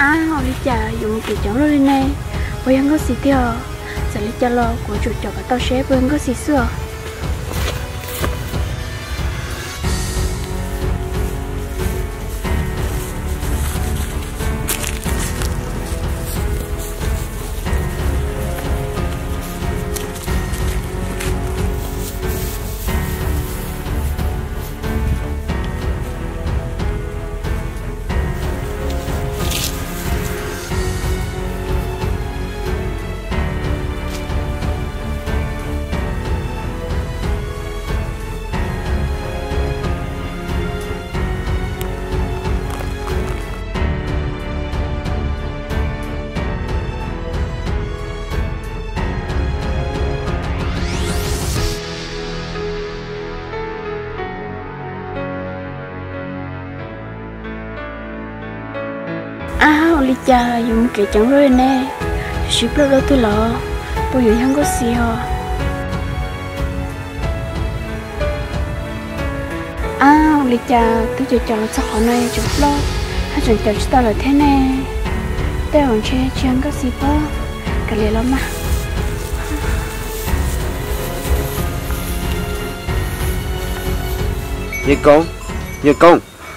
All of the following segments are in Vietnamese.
họ đi chả dùng kiểu chống rồi nè bây giờ có gì tiêu sẽ đi chả lo của chủ chợ tao sẽ bây giờ có gì xưa đi chả dùng kiểu chống rồi nè ship đâu tôi lo bây giờ không có gì hả đi chả tôi chỉ chọn sao họ này chụp lo hay chọn chọn ta là thế này tôi còn chơi không có gì bao cái này lắm mà như công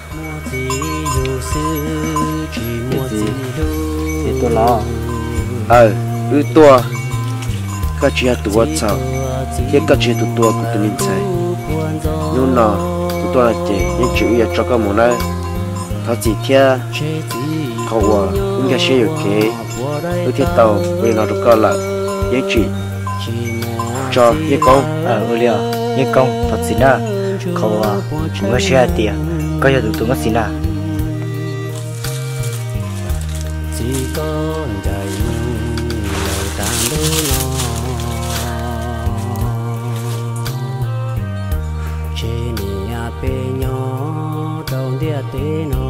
tôi lo tua các chị tụi sao khi các chị tụi của tụi mình sai nhưng nó tụi tôi là chị những chữ ya cho các món này thà chỉ theo cầu những cái xe cái đôi thiết tàu về nó được coi là những chị cho những con liệu những con thật xin à cầu chúng ta xe tiền có giờ tụi nó xin à con dài lời tàn đôi nó trên nhà pe nhỏ đầu dia tê nó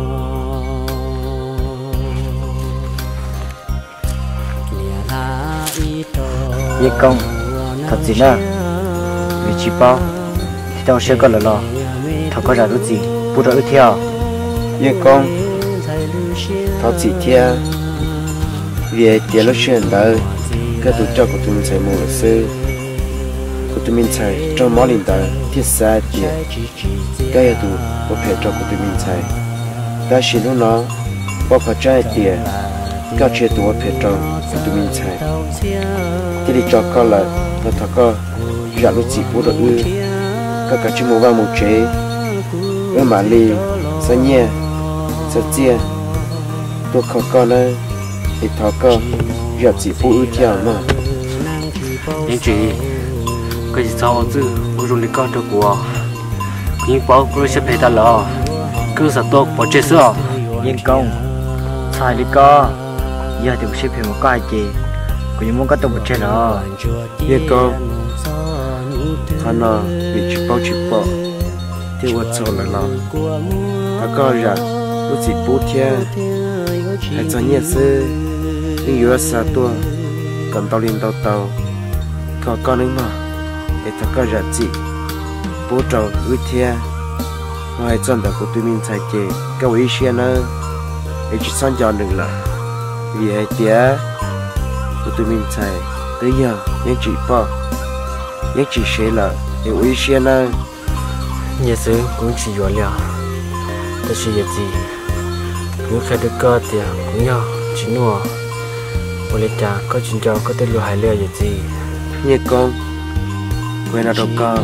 nhà tha ít ye công thật gì nè vì chỉ bao thì tao sẽ có lời lo thằng có ra được gì bố đã theo ye công thật gì theo vì tiền lúc chuyện đó cái tụi cho của tụi mình xài mua là sư của tụi mình xài trong món linh đó thiết xa tiền cái tụi có phải cho của tụi mình xài ta chỉ lúc nó bao cả trái tiền các chuyện tụi phải cho của tụi mình xài thì đi cho con là nó thật có giả lúc chỉ bố được các cái chuyện mua vào một chế ở mà li sa nhẹ sa chia tôi không con nữa thì thọ cơ giờ chỉ phụ ưu theo mà những chuyện cái gì sao chứ bố dùng để con cho của những bao bố sẽ phải ta lo cứ sợ tôi bỏ chết sữa những công sai đi co giờ thì sẽ phải một cái gì cũng muốn có tôi bỏ chết đó những công hắn là bị chụp bao thì vật sầu là lo ta coi ra tôi chỉ phụ theo hay cho nhẹ sư nhưng yếu xa tua còn tao lên tao có con ấy mà để ta có giá trị bố trò ưu thia ngoài chân đó của tụi mình sai kề cái ý xe nó để chỉ sang cho đừng là vì hai tía của tụi mình sai tới giờ những chị bao những chị sẽ là để ý xe nó nhẹ sư cũng chỉ dọa liao ta chỉ gì cứ khai được cơ thì cũng nhau chỉ nua một lít trà có chuyện cho có tên lúa hải lừa gì như con quên là đâu cơ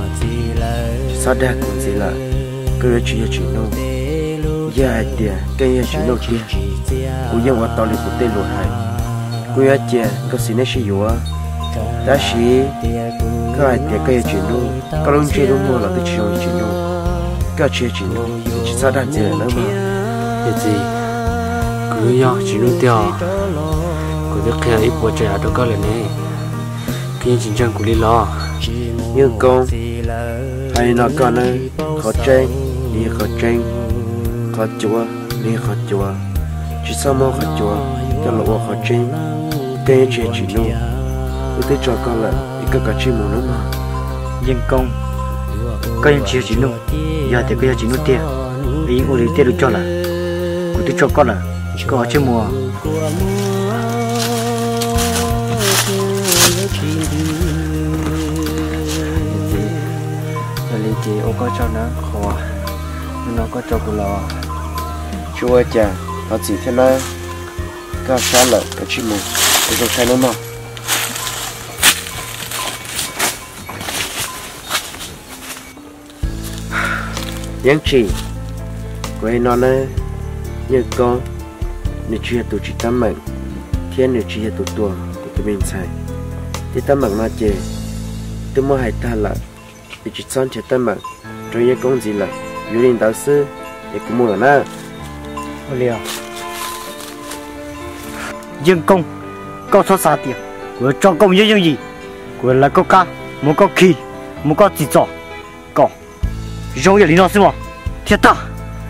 sao đẹp cũng gì là cứ chỉ là chuyện nô giờ hai tiền cái giờ chuyện nô kia cũng nhưว่าตอนนี้cũng tên lúa hải cũng như tiền có gì nên sử dụng ta chỉ cái hai tiền cái giờ chuyện nô cái lúc chơi lúc mua là tự chịu chuyện nô cái chuyện nô chỉ sao đẹp gì nữa mà gì cứ nhau chỉ nuôi tiêu cứ được khi ít bữa trẻ đâu có lần này khi chính trang của đi lo như con hay nó con ơi khó tranh đi khó tranh khó chúa đi khó chúa chỉ sao mà khó chúa cho lộ khó tranh cái chuyện chỉ nuôi tôi thấy cho con là cái cả chim muốn nữa mà dân công cái chuyện chỉ nuôi giờ thì cái chỉ nuôi tiền vì những người tiền được cho là tôi cho con là có chứ mùa lý chị ô có cho nó khó nó có cho cô lo chúa cha nó chỉ thế này các xa lợi cái chim mù cái đồ sai nó mà những chị quay nó này như con nếu chưa tụi chị tắm mạnh thiên nếu chưa tụi tua của tụi mình xài thì tắm mạnh nó chê tôi mới hay ta lại vì chị son chết tắm mạnh rồi những con gì là dù linh đạo sư để cũng mua là ô liều dân công có số xa tiền của cho công như gì của là có cá muốn có khi muốn có gì cho có giống như lý nó xem mà thiệt ta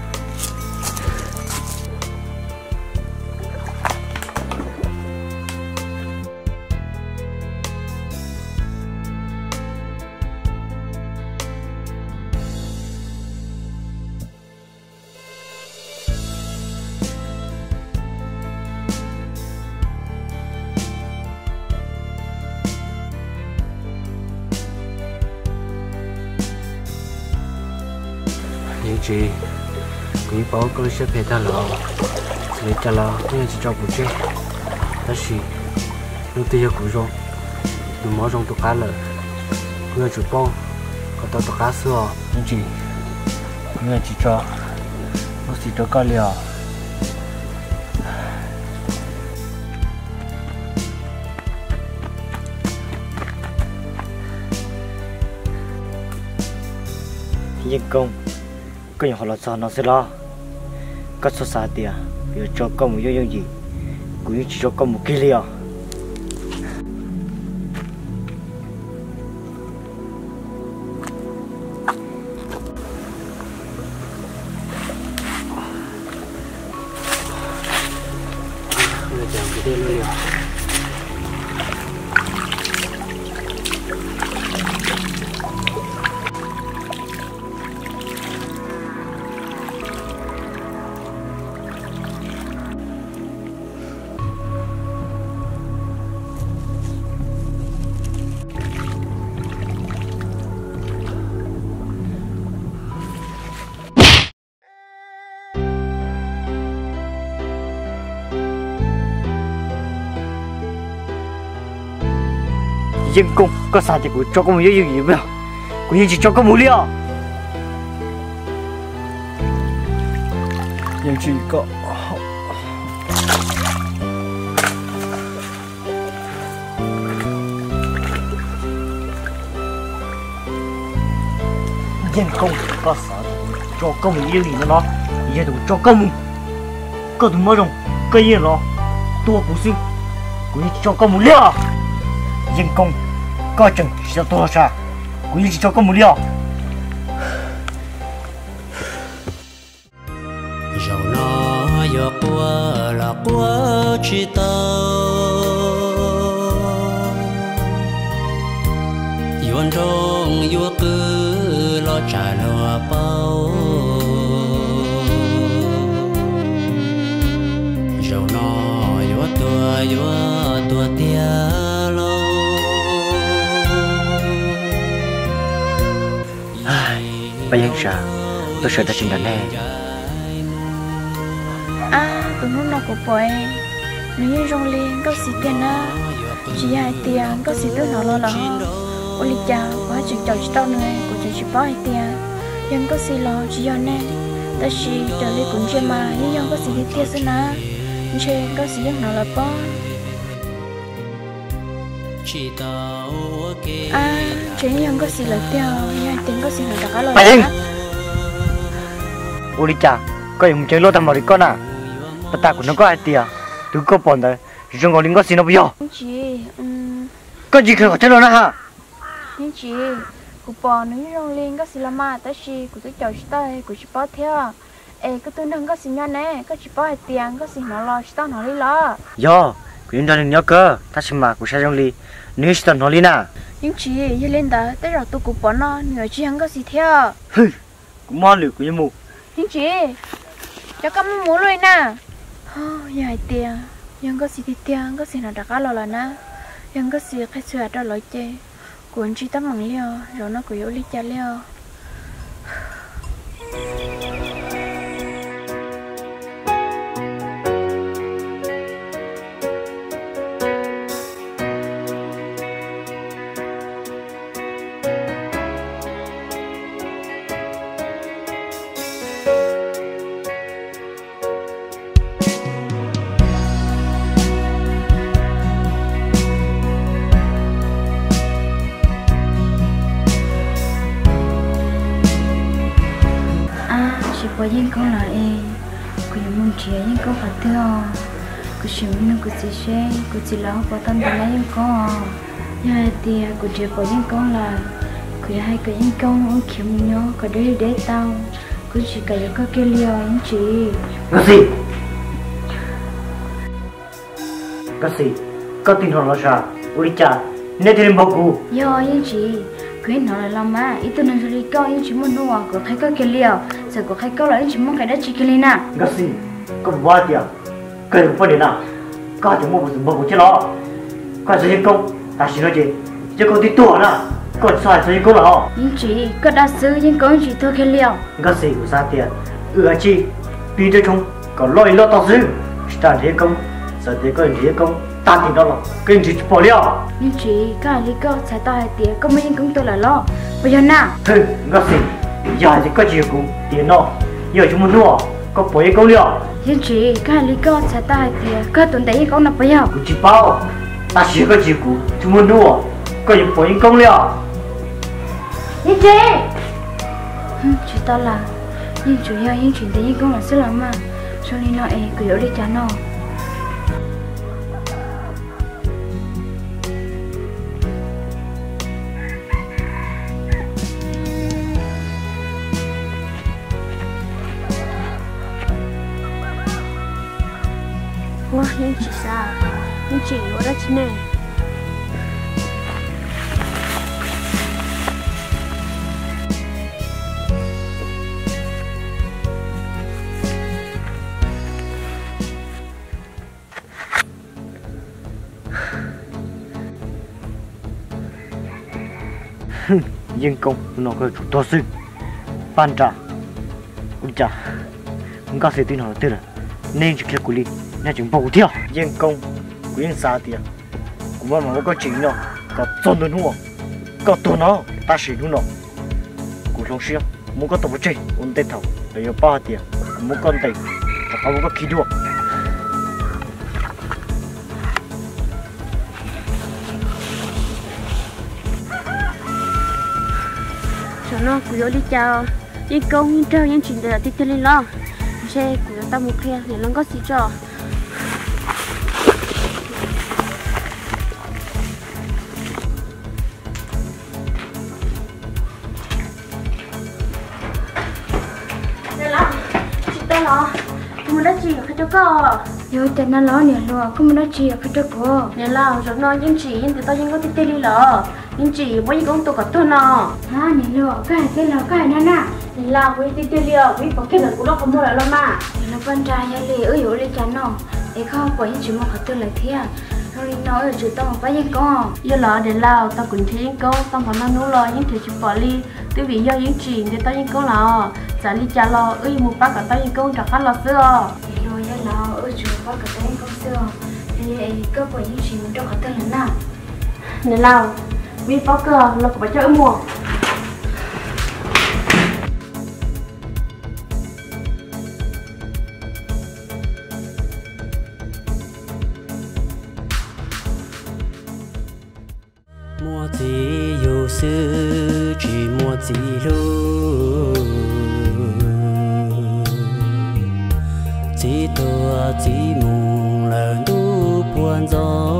những chị cũng bảo cô sẽ về ta lo để ta lo tôi chỉ cho cô chơi ta chỉ lúc tôi cũng rồi tôi mở rộng tôi cá lợn tôi chụp bao còn tôi cá sữa những chị tôi chỉ cho nó chỉ cho cá liều nhân công có những họ là sao nó sẽ lo có số xa tiền bây giờ cho công một gì cũng chỉ cho công một kia liều dân công có sao thì cũng cho công gì bây giờ cũng chỉ cho công một liều nhưng chỉ có dân công có sao cho công gì nó giờ tụi cho công có tụi mới rồi cái gì nó tua cũng xin cũng cho công một liều dân công có chừng sẽ to ra cũng chỉ cho có một liều dầu nó vừa qua là qua chỉ tao yuan trong yuan cứ lo trả lo bao dầu nó yuan tua tia bây giờ sao tôi sợ ta chừng đàn nè tụi nó của bội nếu như rong lên có xí tiền á chỉ hai tiền có xí tôi nó lo lắng ôi lịch cha quá chừng chậu chỉ tao này của chừng chỉ bao hai tiền nhưng có xí lo chỉ do nè ta chỉ trở lại cũng chưa mà nhưng có xí tiền xí na chơi có xí nó là bao chỉ nhưng có xí là tiền nhưng tiền có xí là cả lời ôi lịch cha có những chơi lô tầm mỏ đi con à ta cũng nó có hai tiền tôi có bọn đấy rồi ngồi lính có xí nó bây giờ có gì không chơi luôn hả nhưng chị của bọn nếu rong lên có xí là mà ta chỉ của tôi chào tay của chị bao theo cái tôi nâng có xí nhau nè có chỉ bao hai tiền có xí nó lo chỉ tao nó đi lo yo quyến ra đừng nhớ cơ ta xin mà của sao rong li nếu chỉ tao nó đi nè nhưng chị như lên đó tới rồi tôi của bọn nó nhớ chị không có xí theo cũng mò lửa của như mù nhưng chị cho các món luôn nè dài tiềnยังก็สิtiềnก็สิnào đặt alo là naยังก็สิkhai sửa đó lối chơi cuốn chỉ tấm bằng liao rồi nó cũng yếu lý cha liao có những con là có những món chia những con phải thưa có chỉ muốn có chỉ xem có chỉ là họ tâm để lấy những con nhà thì có chỉ có những con là có hai cái những con ông kiếm nhau có để tao có chỉ cái có cái liều những chị cái gì có tin họ là sao ui cha nên thì bao cú yo những chị khuyên họ là làm mà ít tôi nên đi coi những chị muốn nuôi có thấy có cái liều giờ có khách câu lại chỉ mong cái đó chỉ cái này nè cái gì có bao tiền cái không phải để nào có thì mua một chiếc lọ có gì công ta chỉ nói gì chứ công ty tuổi nè còn sai gì công là họ những chị có đa số những công chị thôi cái liều cái gì của sao tiền chị vì thế chúng có lỗi lo tao dữ ta thế công giờ thế có thế công ta thì đó là cái gì bỏ liều những chị cái lý do sai tao hay tiền có mấy những công tôi là lo bây giờ nè thôi cái gì giờ thì có gì cũng tiền nó giờ chúng muốn mua có bấy câu liều những chị cái lý do sai tao hay tiền có tuần đấy có nạp bây giờ cũng chỉ bao ta chỉ có gì cũng chúng muốn mua có những bấy câu liều những chị tao là nhưng chủ yếu những chuyện đấy cũng là sự lắm mà cho nên nó cứ yếu đi trả nó 哇，你几啥？你几我的钱呢？ nhưng công nó có chủ to sư ban trả ui chà không có sự tin họ tên là nên chỉ của li nên chúng bầu theo nhưng công quyến xa tiền cũng mà có chính nó có tôn được nó có tôn nó ta sử dụng nó cũng không xíu muốn có tàu chơi ổn định thầu để có bao tiền muốn con tiền không có khí được nó cứ vô đi chào những công những trâu những chuyện để tiếp theo lên lo xe của ta một kia thì nó có gì cho đây là chị ta lo không đã chỉ ở chỗ co rồi tên nó lo nè lo không đã chỉ ở chỗ co nè lo rồi nó những chị những từ tao những có tiếp theo lên lo những chị bao nhiêu công tôi có tôi nó ha nè lo cái lo cái nè nè là với tí tiêu liều với có cái là cũng đâu có mua lại lo mà nó con trai nhà lì ơi hiểu lấy chán nó để không có những chuyện mà họ tôi lại thế rồi nói ở chỗ tao mà phải những con giờ là để lao tao cũng thấy những con tao mà nó nấu lo những thứ chụp bỏ đi tôi vì do những chuyện để tao những con là trả đi trả lo ơi một bác cả tao những con trả khăn lo xưa rồi giờ là ở chỗ bác cả tao những con xưa thì có phải những chuyện trong họ tôi là nào để lao vì bác cơ là có phải chơi mua mua gì yêu sư chỉ mua gì lu chỉ tua chỉ mùng lần tu buồn gió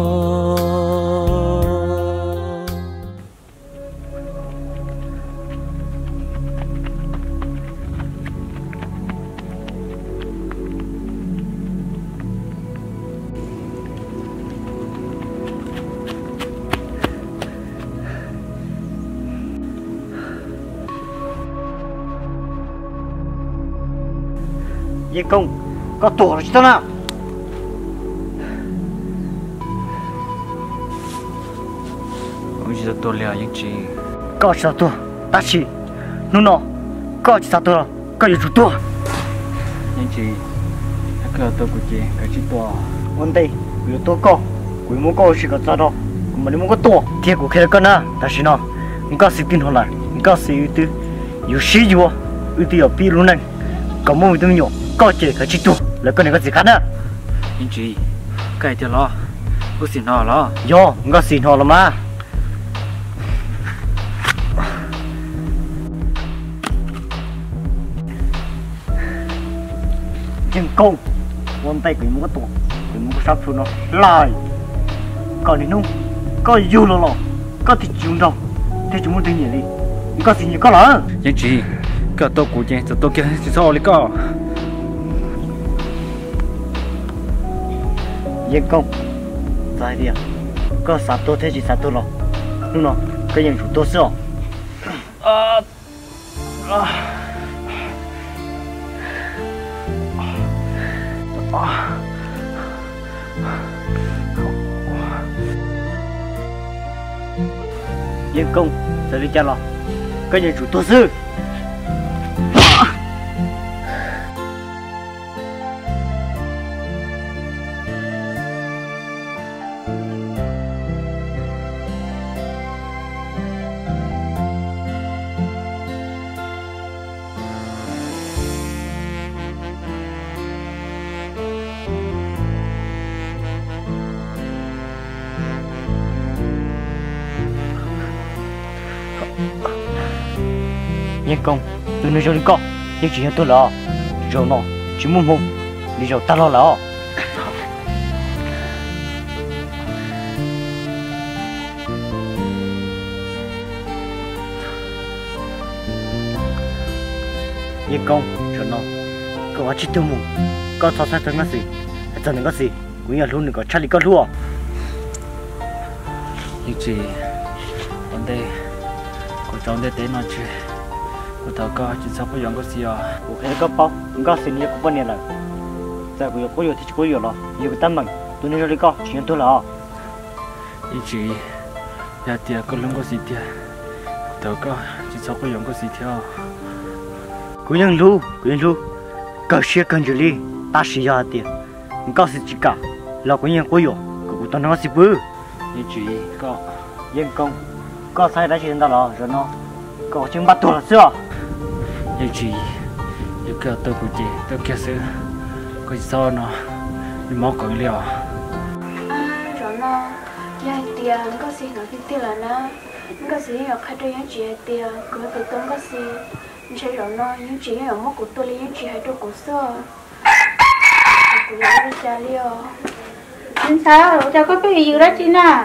nhưng công có tổ rồi chứ nào cho tôi liền những chị có sao tôi ta chỉ nó có sao tôi có gì chút tôi những chị cái tôi của chị cái chị tôi vấn đề của tôi có của muốn có sự cái sao đó mà nếu muốn có tôi thì của cái con à ta chỉ nó có sự tin hơn là có sự tư有时就有的要比如呢搞么都没有搞这个去做那个那个gì khác nữa những chị cái thì lo có xin họ lo yo có xin họ là mà nhưng công quan tay của muốn có tổ của muốn có sắp xuống nó lại còn đi nung có yêu lo có thì chịu đâu thì chúng muốn tự nhiên đi có gì có lỡ những chị cái tôi của chị cho tôi kia chỉ sao lấy có yên công tại đi có sát tôi thế gì sát tôi lo đúng không cái những chủ tôi sao yên công sẽ đi chăn lo cái những chủ tôi sư yên công từ nơi cho đi co nhưng chỉ tôi lo rồi nó chỉ muốn mông đi rồi ta lo yên công rồi nó có quá chi tiêu mông có sao sai cái gì cho nên cái gì cũng như luôn có chắc đi có luôn những chị vấn đề của cháu để tới nói chuyện của thằng con chỉ sao có giống cái gì à của cái có bao có xin nhiều cũng bao nhiêu là tại vì có nhiều thì chỉ có nhiều rồi nhiều cái tâm mình tôi nên đi co chỉ tôi là những chị nhà tiền có lông có gì tiền thằng con chỉ sao có giống cái gì theo cứ những lu có xe cần xử lý ta sẽ ra tiền có sự chỉ cả là có những có nhiều của tôi nó sẽ bự những chị có yên công có sai đã chuyện đó rồi nó có chứng bắt tôi là chưa những chị những cái tôi của chị tôi kia sữa có sao nó đi máu còn liều rồi nó nhà tiền có gì nó thì tiền là nó có gì ở khai tôi những chị tiền cứ từ tôi có gì chơi rồi nó những chị ở mức của tôi những chị hay tôi của sơ của nó đi chơi liều nên sao cháu có cái gì đó chị nè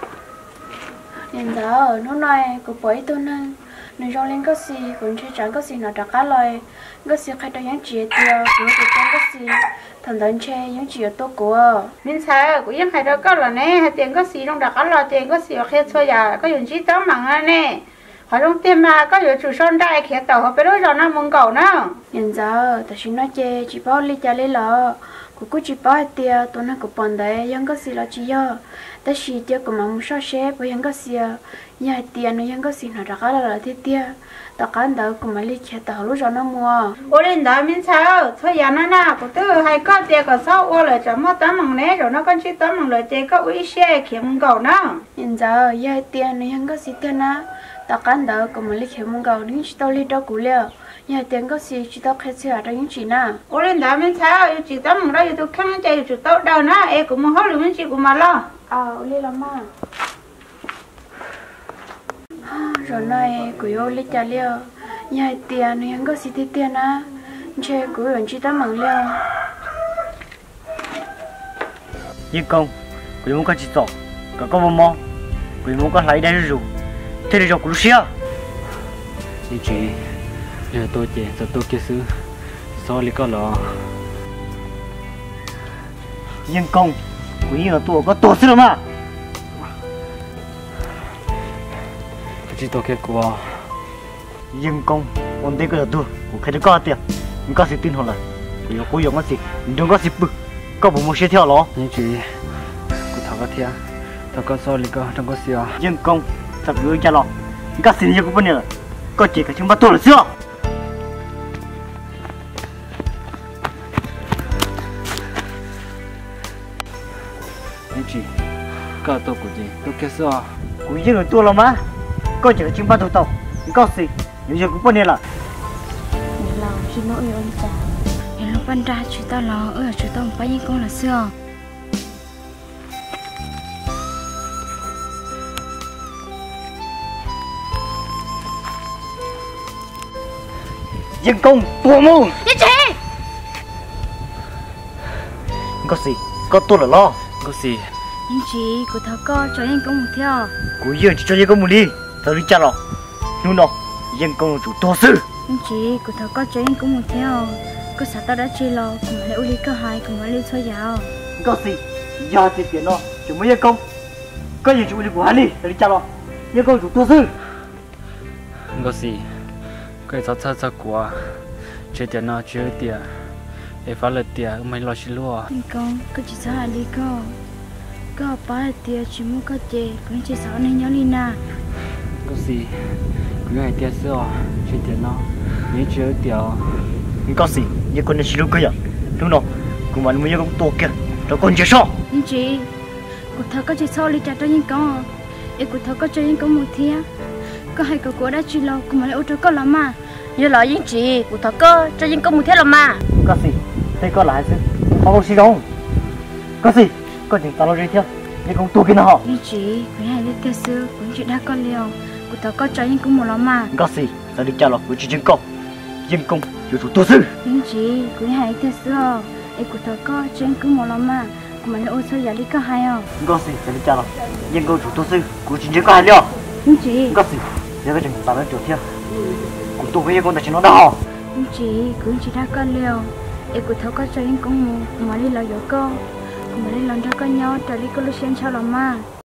nên đó nó nói của bấy tôi nên trong lên có gì cũng chỉ chẳng có gì nó đặt cá lời có gì khai tôi những chị tiền của tôi có gì thằng lớn chơi những chị ở tôi của nên sao của những hai đứa có là nè tiền có gì trong đặt cá lo tiền có gì ở kia thôi à có dùng chỉ tóm bằng nè họ trong tiền mà có dùng chủ son đại kia tàu họ phải đối rồi nó mông cầu nữa hiện giờ ta chỉ nói chơi chỉ bảo lấy trả lấy lọ của chỉ bảo tiền tôi nói của bọn đấy những cái gì là chỉ giờ ta chỉ tiền của mà muốn sao xếp với những cái gì nhà tiền nó những cái gì nó đặt là thế tiền ta cán đó của mà lấy kia tàu lúc rồi nó mua ô lên đó mình sao thôi giờ nó nào của tôi hay có tiền có sao ô lại cho mất tấm bằng nè rồi nó còn chỉ tấm bằng lời tiền có uy xe kia mông cầu nữa hiện giờ nhà tiền nó những cái gì tiền á ta cán đó của mà lấy kia mông cầu những chỉ tao lấy đó của liệu nhà tiền có gì chỉ tao khai xe ở những chỉ nào ô lên đó mình sao chỉ tấm bằng đó tôi khăn chơi chủ tao đâu nữa em cũng muốn hỏi được mình chỉ cũng mà lo lấy lắm mà rồi này của yêu lấy trả liệu nhà tiền những có gì tiền á chơi của bạn chỉ tao mảng liệu yên công quý muốn có chỉ tổ có mò quý muốn có lấy đây rồi thế thì rồi cũng xia những chị giờ tôi chị giờ tôi kia xứ sao lấy có lọ yên công quý ở tôi có tổ xưa mà chỉ tôi kia của yên công ổn định cái tôi của cái đó có tiền mình có sự tin hơn là quý có cái gì đừng có gì bực có bộ một xe theo nó những chị của thằng có theo thằng có sao lấy có trong có xia yên công sắp vừa cha lo các xin cho cũng vấn đề rồi có chỉ cả chúng bắt tôi là chưa anh chị cả tôi của chị tôi kia sao cũng như là tôi là má có chỉ là chúng bắt tôi tao có gì nếu như cũng vấn đề là lòng chỉ nỗi ơn cha hiện lúc ban ra chúng ta lo ở chúng ta phải như con là xưa dân công tua mù như chị có gì có tôi là lo có gì nhưng chị của thằng con cho anh công một theo cũng như chỉ cho dân công một đi tao đi cha lo nhưng nó dân công chủ to sư nhưng chị của thằng con cho anh công một theo có sao tao đã chia lo cùng lại uli cơ hai cùng lại lên xoay dạo có gì giờ thì tiền nó chúng mới dân công có gì chúng đi của hắn đi tao đi cha lo dân công chủ to sư có gì cái sao sao sao của chơi tiền nào chơi tiền để phá lệ tiền mới lo xí lúa anh công có chỉ sao là đi có ba là tiền chỉ muốn có chè cũng chỉ sao nên nhớ Lina có gì cứ ngày tiền sao chơi tiền nào nhớ chơi tiền có gì nhưng con này chỉ lúc kia đúng không cùng bạn mới dân công to kia rồi con chưa sao nhưng chị của thằng có chỉ sao đi trả cho những con em của thằng có cho những con một thia có hai cậu của đã chỉ lo cùng lại ô tô có lắm mà như là những chị của thằng có cho những con một thia lắm mà có gì đây có lại chứ không có gì đâu có gì có những tao lo đi theo nhưng không tu cái nào nhưng chị với hai đứa kia xưa cũng chị đã có liều của thằng có cho những con một lắm mà có gì tao đi cha lo của chị dân công chủ thủ tu sư nhưng chị với hai đứa xưa em của thằng có cho những con một lắm mà cùng lại ô tô giả đi có hai không có gì tao đi cha lo dân công chủ tu sư của chị có hai liều nhưng chị có gì nếu cái chừng tao nói theo của tu cái con ta chỉ nó đau nhưng chị cũng chỉ đã có liều em của thằng có cho những con một cùng lại là giỏi con cùng lại lần ra có nhau trở đi có lúc xem sao lắm mà